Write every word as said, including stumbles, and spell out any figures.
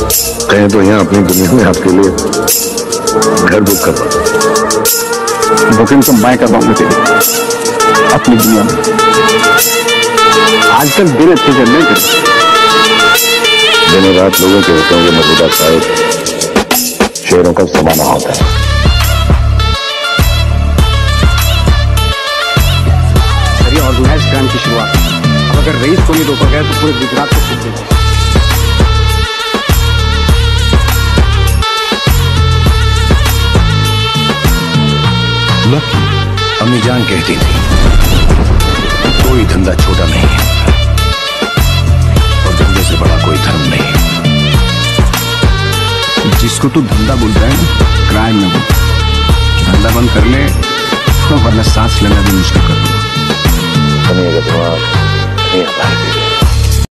कहें तो यहाँ अपनी दुनिया में आपके लिए घर बुक करवा। बुकिंग तो मैं करवाऊंगा तेरी अपनी दुनिया में। आजकल दिन अच्छे चल रहे हैं। दिन रात लोगों के होते होंगे मौजूदा साहिब शेरों का समाना होता है। ऑर्गेनाइज क्राइम की शुरुआत अब अगर रईस को नहीं रोका गया तो पूरे गुजरात को छूट देगा। लकी अम्मी जान कहती थी कोई धंधा छोटा नहीं है और धंधे से बड़ा कोई धर्म नहीं है। जिसको तू धंधा बोलता है ना क्राइम में बोल। धंधा बंद कर ले तो वरना सांस लेना भी मुश्किल कर दूंगा। नहीं आता है।